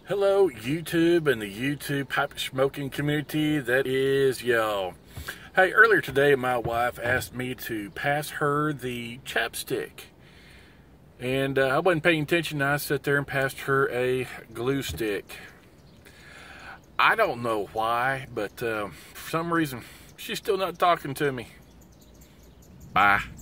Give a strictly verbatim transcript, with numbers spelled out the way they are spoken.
Hello, YouTube and the YouTube pipe smoking community that is y'all. Hey, earlier today, my wife asked me to pass her the chapstick. And uh, I wasn't paying attention. I sat there and passed her a glue stick. I don't know why, but uh, for some reason, she's still not talking to me. Bye.